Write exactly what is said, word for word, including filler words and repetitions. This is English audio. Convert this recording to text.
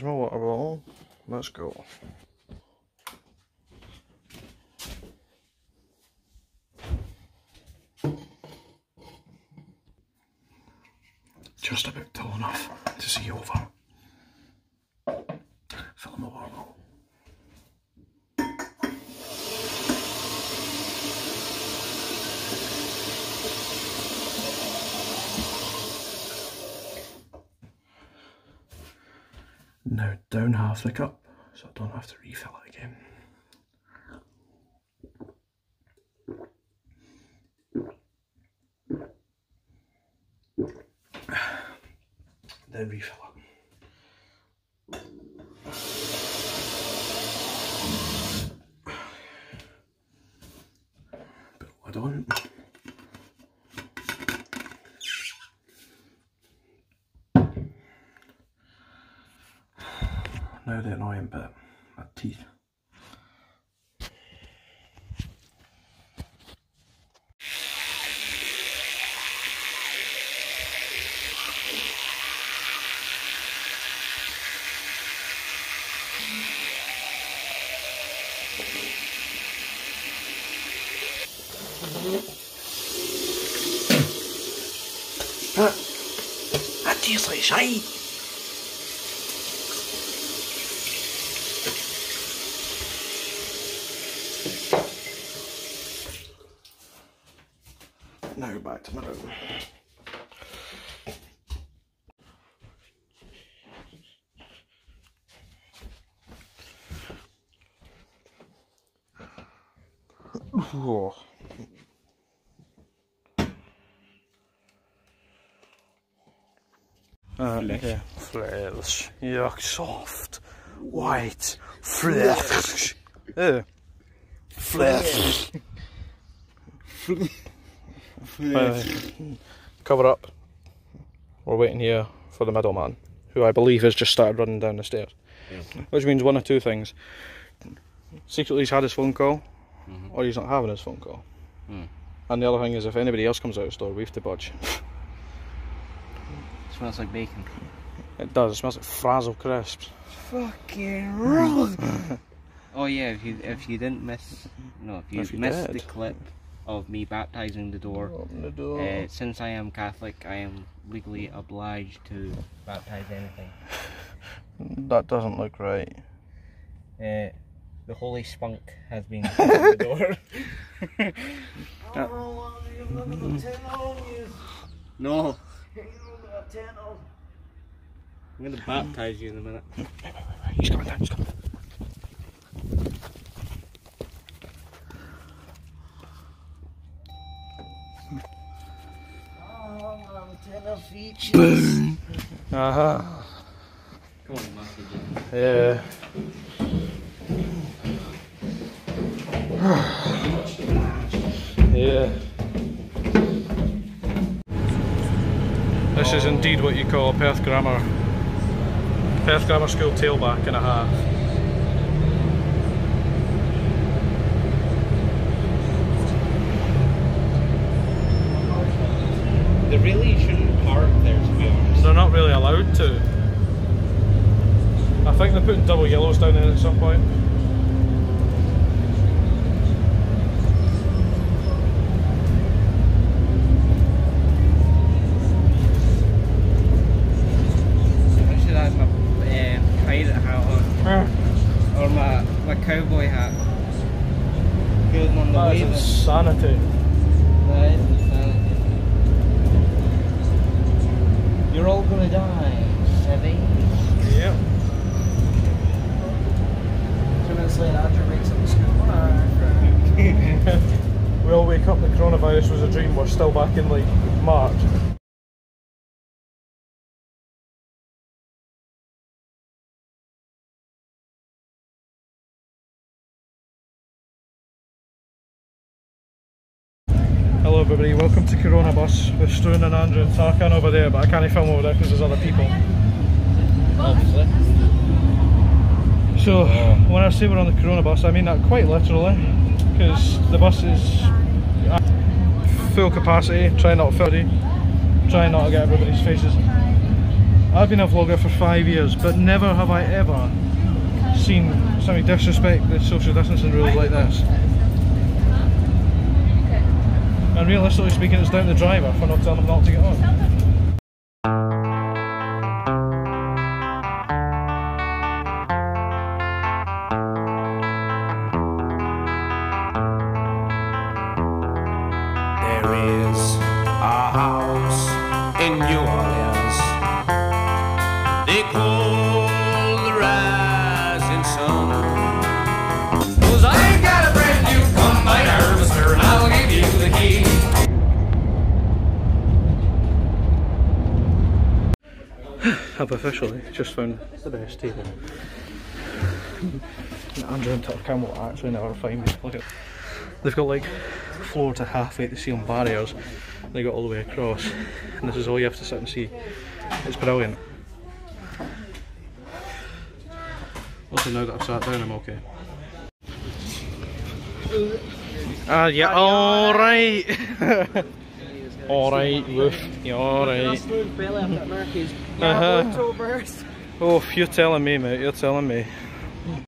There's my water bottle. Let's go. Just about tall enough to see over. Fill my water bottle. Now down half the cup, so I don't have to refill it again. Then refill it. Put the lid on. Now the annoying bit, my teeth. That, that tastes like shite. Now back to my room. Oh. Uh, okay. Flesh. Yuck, soft, white, flesh. Ew. Flesh. Uh, cover up. We're waiting here for the middleman, who I believe has just started running down the stairs. Yeah. Which means one of two things. Secretly he's had his phone call, mm-hmm. or he's not having his phone call. Mm. And the other thing is, if anybody else comes out of the store, we have to budge. It smells like bacon. It does, it smells like Frazzle crisps. Fucking wrong! Oh yeah, if you if you didn't miss, no, if you, if you missed did. the clip of me baptizing the door, Open the door. Uh, since I am Catholic, I am legally obliged to baptize anything. That doesn't look right. Uh, the holy spunk has been at the door. Oh, no. I'm going to baptize you in a minute. Wait, wait, wait, wait. He's coming down, he's coming down. Boom! Uh-huh. Come on, Matthew. Yeah. Yeah. This is indeed what you call a Perth Grammar Perth Grammar School tailback and a half. They really shouldn't park there, to be honest. They're not really allowed to. I think they're putting double yellows down there at some point. I should have my uh, pirate hat on. Uh. Or my, my cowboy hat. Going on the That is insanity. That is insanity. You're all gonna die, Chevy. Yep. Two minutes later, Andrew wakes up in school. We all wake up, the coronavirus was a dream, we're still back in like March. Hello everybody, welcome to Corona Bus with Struan and Andrew and Tarkan over there, but I can't film over there because there's other people. Obviously. So, when I say we're on the Corona Bus, I mean that quite literally, because the bus is full capacity, trying not to fill it, trying not to get everybody's faces. I've been a vlogger for five years, but never have I ever seen somebody disrespect the social distancing rules like this. And realistically speaking, it's down to the driver for not telling them not to get on. In New Orleans, they call the rising sun. 'Cause I ain't got a brand new combine harvester, and I'll give you the key. I've officially just found the best table. Andrew and Tucker Campbell actually never find me. Look at, they've got like floor to halfway to ceiling barriers. They got all the way across, and this is all you have to sit and see. It's brilliant. Also, now that I've sat down, I'm okay. Ah, uh, yeah, alright! Alright, woof, yeah, alright. Uh-huh. Oh, you're telling me, mate, you're telling me.